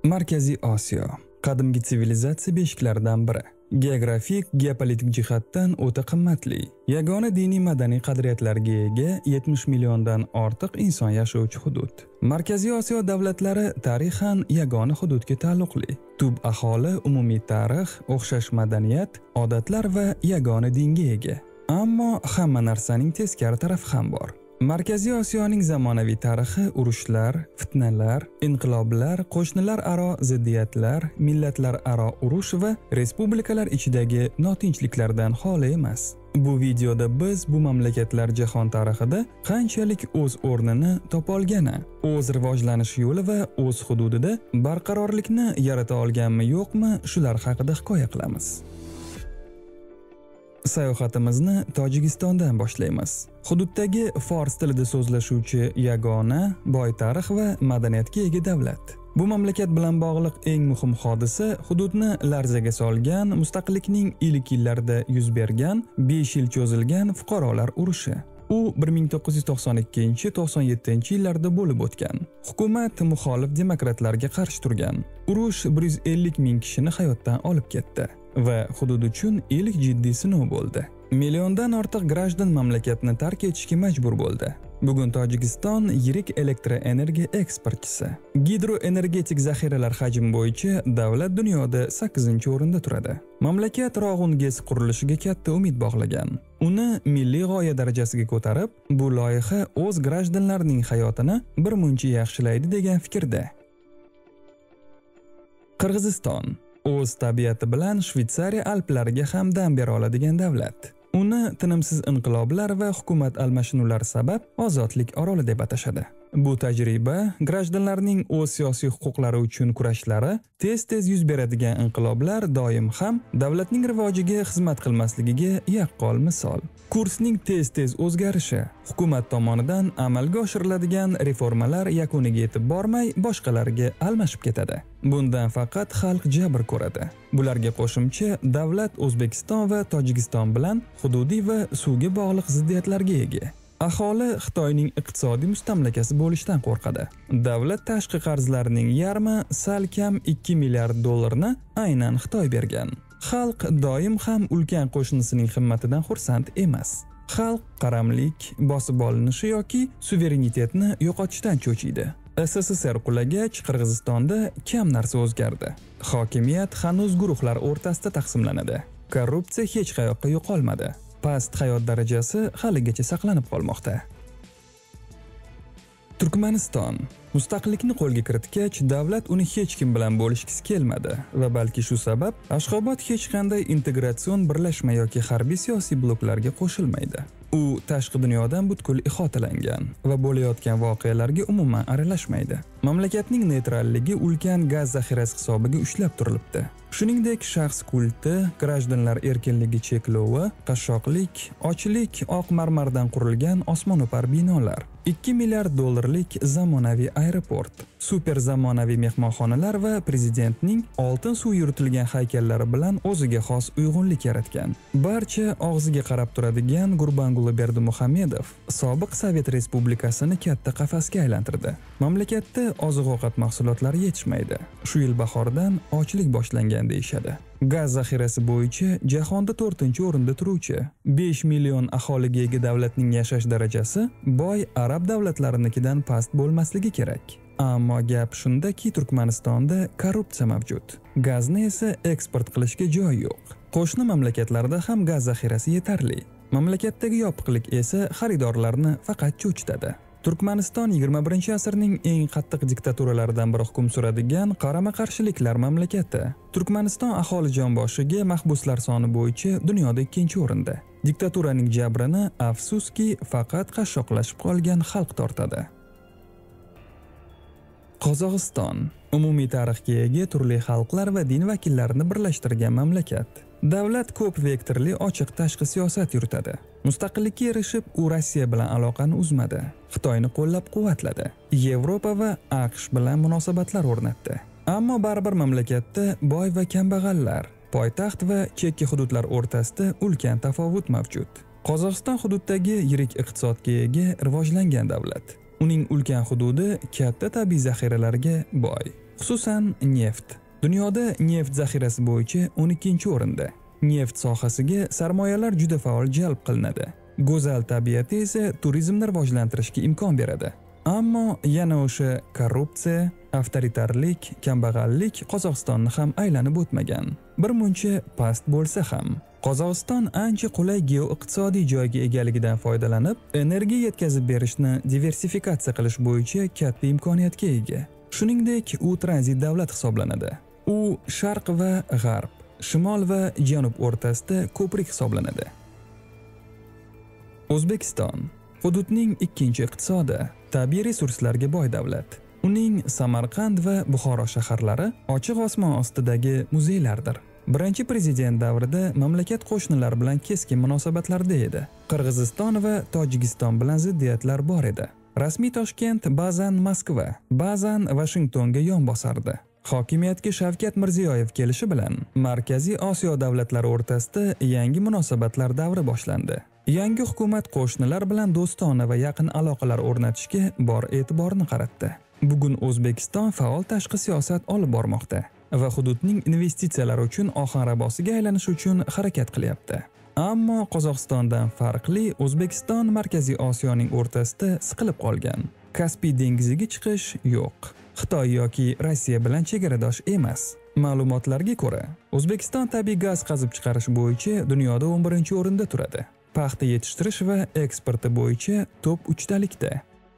Markaziy Osiyo qadimgi sivilizatsiya beshiklaridan biri. Geografik, geopolitik jihatdan o'ta qimmatli. Yagona diniy madaniy qadriyatlarga ega 70 milliondan ortiq inson yashovchi hudud. Markaziy Osiyo davlatlari tarixan yagona hududga taalluqli. Tub aholi, umumiy tarix, o'xshash madaniyat, odatlar va yagona dinga ega. Ammo hamma narsaning teskari tarafi ham bor. Markaziy Osiyoning zamonaviy tarixi urushlar, fitnalar, inqiloblar, qo'shnilar aro ziddiyatlar, millatlar aro urush va respublikalar ichidagi notinchliklardan xoli emas. Bu videoda biz bu mamlakatlar jahon tarixida qanchalik o'z o'rnini topa olgani, o'z rivojlanish yo'li va o'z hududida barqarorlikni yarata olganmi yo'qmi, shular haqida hikoya qilamiz. Sayohatimizni Tojikistondan boshlaymiz. Hududdagi fors tilida so'zlashuvchi yagona, boy tarix va madaniyatga ega davlat. Bu mamlakat bilan bog'liq eng muhim hodisa hududni larzaga solgan, mustaqillikning ilk yillarida yuz bergan, 5 yil cho'zilgan fuqarolar urushi. U 1992-97 yillarda bo'lib o'tgan. Hukumat muxolif demokratlarga qarshi turgan. Urush 150 ming kishini hayotdan olib ketdi va hudud uchun ilk jiddiy sinov bo'ldi. Milliondan ortiq grajdan mamlakatni tark etishga majbur bo'ldi. Bugun Tojikiston yirik elektroenergiya eksportchisi. Gidroenergetik zaxiralar hajmi bo'yicha davlat dunyoda 8-o'rinda turadi. Mamlakat Rog'un GES qurilishiga katta umid bog'lagan. Uni milliy g'oya darajasiga ko'tarib, bu loyiha o'z grajdanlarining hayotini birmuncha yaxshilaydi degan fikrda. Qirg'iziston o'z tabiati bilan Shvetsariya Alplariga ham dam bera oladigan davlat. Uni tinimsiz inqiloblar va hukumat almashinuvlari sabab ozodlik oroli deb atashadi. Bu tajriba grajdanlarning o'z siyosiy huquqlari uchun kurashlari, tez-tez yuz beradigan inqiloblar doim ham davlatning rivojiga xizmat qilmasligiga yaqqol misol. Kursning tez-tez o'zgarishi, hukumat tomonidan amalga oshiriladigan reformalar yakuniga yetib bormay, boshqalarga almashib ketadi. Bundan faqat xalq jabr ko'radi. Bularga qo'shimcha davlat O'zbekiston va Tojikiston bilan hududiy va suvga bog'liq ziddiyatlarga ega. Aholi Xitoyning iqtisodiy mustamlakasi bo'lishdan qo'rqadi. Davlat tashqi qarzlarining yarmi salkam 2 milliard dollarni aynan Xitoy bergan. Xalq doim ham ulkan qo'shnisining himmatidan xursand emas. Xalq qaramlik, bosib olinishi yoki suverenitetni yo'qotishdan cho'chiydi. SSSR qulagach Qirg'izistonda kam narsa o'zgardi. Hokimiyat hanuz guruhlar o'rtasida taqsimlanadi. Korrupsiya hech qayoqqa yo'qolmadi. Past hayot darajasi haligacha saqlanib qolmoqda. Turkmaniston mustaqillikni qo'lga kiritgach, davlat uni hech kim bilan bo'lishgisi kelmadi va balki shu sabab Ashxobod hech qanday integratsion birlashma yoki harbiy siyosiy bloklarga qo'shilmaydi. U tashqi dunyodan butkul ihotalangan va bo'layotgan voqealarga umuman aralashmaydi. Mamlakatning neytralligi ulkan gaz zaxirasi hisobiga ushlab turilibdi. Shuningdek, shaxs kulti, grajdanlar erkinligi cheklovi, qashshoqlik, ochlik, oq marmardan qurilgan osmono'par binolar, 2 milliard dollarlik zamonaviy aeroport, super zamonaviy mehmonxonalar va prezidentning oltin suv yuritilgan haykallari bilan o'ziga xos uyg'unlik yaratgan. Barcha og'ziga qarab turadigan Gurbanguli Berdimuhamedov sobiq Sovet Respublikasini katta qafasga aylantirdi. Mamlakatda oziq-ovqat mahsulotlari yetishmaydi. Shu yil bahordan ochlik boshlangan deyishadi. Gaz zaxirasi bo'yicha jahonda 4-o'rinda turuvchi 5 million aholiga ega davlatning yashash darajasi boy arab davlatlarininkidan past bo'lmasligi kerak. Ammo gap shundaki, Turkmanistonda korrupsiya mavjud. Gazni esa eksport qilishga joy yo'q. Qo'shni mamlakatlarda ham gaz zaxirasi yetarli. Mamlakatdagi yopiqlik esa xaridorlarni faqat cho'chitadi. Turkmaniston 21-asrning eng qattiq diktaturalaridan biri hukm suradigan qarama-qarshiliklar mamlakati. Turkmaniston aholi jonboshiga mahbuslar soni bo'yicha dunyoda 2-o'rinda. Diktaturaning jabrini afsuski faqat qashshoqlashib qolgan xalq tortadi. Qozog'iston umumiy tarixga ega turli xalqlar va din vakillarini birlashtirgan mamlakat. Davlat ko'p vektorli ochiq tashqi siyosat yuritadi. Mustaqillikka erishib, u Rossiya bilan aloqani uzmadi. Xitoyni qo'llab-quvvatladi. Yevropa va AQSh bilan munosabatlar o'rnatdi. Ammo baribir mamlakatda boy va kambag'allar, poytaxt va chekka hududlar o'rtasida ulkan tafovut mavjud. Qozog'iston hududdagi yirik iqtisodga ega rivojlangan davlat. Uning ulkan hududi katta tabiiy zaxiralarga boy. Xususan, neft. Dunyoda neft zaxirasi bo'yicha 12-o'rinda. Neft sohasiga sarmoyalar juda faol jalb qilinadi. Go'zal tabiati esa turizmni rivojlantirishga imkon beradi. Ammo yana o'sha korrupsiya, avtoritarlik, kambag'allik Qozog'istonni ham aylanib o'tmagan. Bir muncha past bo'lsa ham, Qozog'iston ancha qulay geoiqtisodiy joyga egaligidan foydalanib, energiya yetkazib berishni diversifikatsiya qilish bo'yicha katta imkoniyatga ega. Shuningdek, u tranzit davlat hisoblanadi. U sharq va g'arb, shimol va janub o'rtasida ko'prik hisoblanadi. O'zbekiston hududning ikkinchi iqtisodi, tabiiy resurslarga boy davlat. Uning Samarqand va Buxoro shaharlari ochiq osmon ostidagi muzeylardir. Birinchi prezident davrida mamlakat qo'shnilar bilan keskin munosabatlarda edi. Qirg'iziston va Tojikiston bilan ziddiyatlar bor edi. Rasmiy Toshkent ba'zan Moskva, ba'zan Vashingtonga yon bosardi. Hokimiyatga Shavkat Mirziyoyev kelishi bilan Markaziy Osiyo davlatlari o'rtasida yangi munosabatlar davri boshlandi. Yangi hukumat qo'shnilar bilan do'stona va yaqin aloqalar o'rnatishga bor e'tiborni qaratdi. Bugun O'zbekiston faol tashqi siyosat olib bormoqda va hududning investitsiyalar uchun ohanrabosiga aylanish uchun harakat qilyapti. Ammo Qozog'istondan farqli O'zbekiston Markaziy Osiyoning o'rtasida siqilib qolgan. Kaspiy dengiziga chiqish yo'q. Xitoy yoki Rossiya bilan chegaradosh emas. Ma'lumotlarga ko'ra, O'zbekiston tabiiy gaz qazib chiqarish bo'yicha dunyoda 11-o'rinda turadi. Paxta yetishtirish va eksporti bo'yicha top 3-dalikda.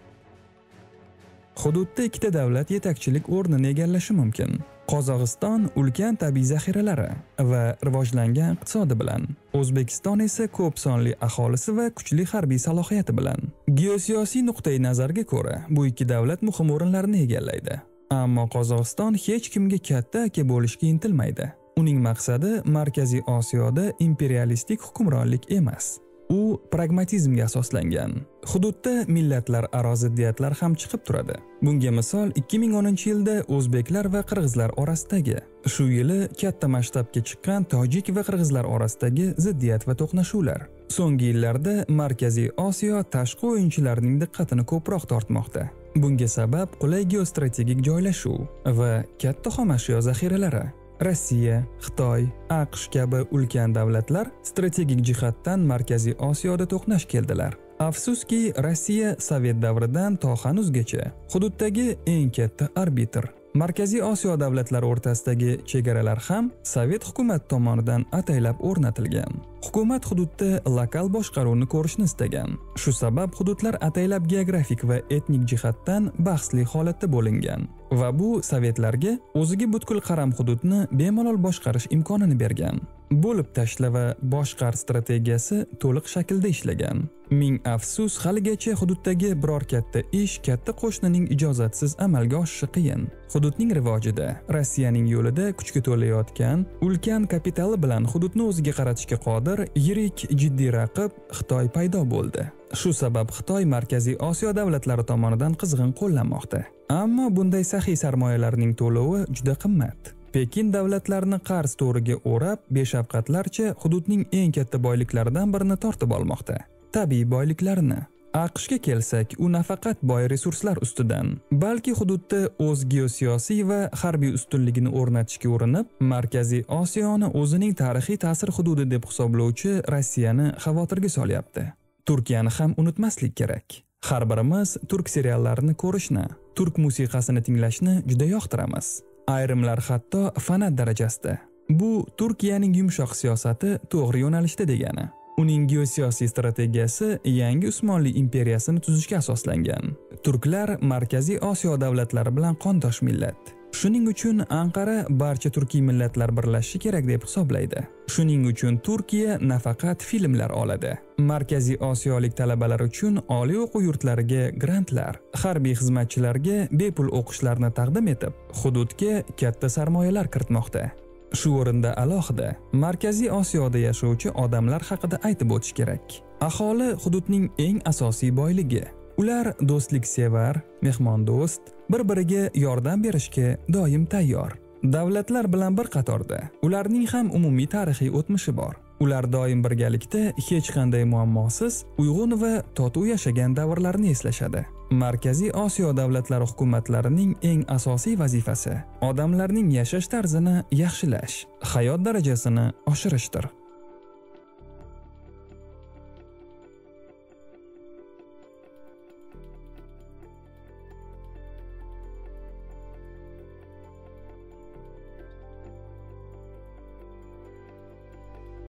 Hududda ikkita davlat yetakchilik o'rnini egallashi mumkin. Qozog'iston ulkan tabiiy zaxiralari va rivojlangan iqtisodi bilan, O'zbekiston esa ko'p sonli aholisi va kuchli harbiy salohiyati bilan. Geosiyosiy nuqtai nazarga ko'ra, bu ikki davlat muhim o'rinlarni egallaydi. Ammo Qozog'iston hech kimga katta aka bo'lishga intilmaydi. Uning maqsadi Markaziy Osiyoda imperialistik hukmronlik emas. U pragmatizmga asoslangan. Hududda millatlararo ziddiyatlar ham chiqib turadi. Bunga misol 2010-yilda o'zbeklar va qirg'izlar orasidagi, shu yili katta masshtabga chiqqan tojik va qirg'izlar orasidagi ziddiyat va to'qnashuvlar. So'nggi yillarda Markaziy Osiyo tashqi o'yinchilarning diqqatini ko'proq tortmoqda. Bunga sabab qulay geostrategik joylashuv va katta xomashyo zaxiralari. Rossiya, Xitoy, AQSh kabi ulkan davlatlar strategik jihatdan Markaziy Osiyoda to'qnash keldilar. Afsuski, Rossiya Sovet davridan to hanuzgacha hududdagi eng katta arbitr. Markaziy Osiyo davlatlari o'rtasidagi chegaralar ham Sovet hukumat tomonidan ataylab o'rnatilgan. Hukumat hududda lokal boshqaruvni ko'rishni istagan. Shu sabab hududlar ataylab geografik va etnik jihatdan bahsli holatda bo'lingan. Va bu sovetlarga o'ziga butkul qaram hududni bemalol boshqarish imkonini bergan. Bo'lib tashla va boshqar strategiyasi to'liq shaklda ishlagan. Ming afsus, haligacha hududdagi biror katta ish katta qo'shnining ijozatsiz amalga oshishi qiyin. Hududning rivojida Rossiyaning yo'lida kuchga to'layotgan ulkan kapitali bilan hududni o'ziga qaratishga qodir yirik jiddiy raqib Xitoy paydo bo'ldi. Shu sabab Xitoy Markaziy Osiyo davlatlari tomonidan qizg'in qo'llanmoqda. Ammo bunday saxiy sarmoyalarning to'lovi juda qimmat. Pekin davlatlarni qarz to'riga o'rab, beshafqatlarcha hududning eng katta boyliklaridan birini tortib olmoqda. Tabiiy boyliklarni. AQShga kelsak, u nafaqat boy resurslar ustidan, balki hududda o'z geosiyosiy va harbiy ustunligini o'rnatishga urinib, Markaziy Osiyoni o'zining tarixiy ta'sir hududi deb hisoblovchi Rossiyani xavotirga solyapti. Turkiyani ham unutmaslik kerak. Har birimiz turk seriallarini ko'rishni, turk musiqasini tinglashni juda yoqtiramiz. Ayrimlar hatto fanat darajasida. Bu Turkiyaning yumshoq siyosati to'g'ri yo'nalishda degani. Uning geosiyosiy strategiyasi yangi Usmonli imperiyasini tuzishga asoslangan. Turklar Markaziy Osiyo davlatlari bilan qondosh millat. Shuning uchun Anqara barcha turkiy millatlar birlashishi kerak deb hisoblaydi. Shuning uchun Turkiya nafaqat filmlar oladi. Markaziy Osiyolik talabalar uchun oliy o'quv yurtlariga grantlar, harbiy xizmatchilarga bepul o'qishlarni taqdim etib, hududga katta sarmoyalar kiritmoqda. Shu o'rinda alohida Markaziy Osiyoda yashovchi odamlar haqida aytib o'tish kerak. Aholi hududning eng asosiy boyligi. Ular do'stlik sevar, mehmondo'st, bir-biriga yordam berishga doim tayyor. Davlatlar bilan bir qatorda ularning ham umumiy tarixiy o'tmishi bor. Ular doim birgalikda hech qanday muammosiz, uyg'un va totuv yashagan davrlarni eslashadi. Markaziy Osiyo davlatlari hukumatlarining eng asosiy vazifasi odamlarning yashash tarzini yaxshilash, hayot darajasini oshirishdir.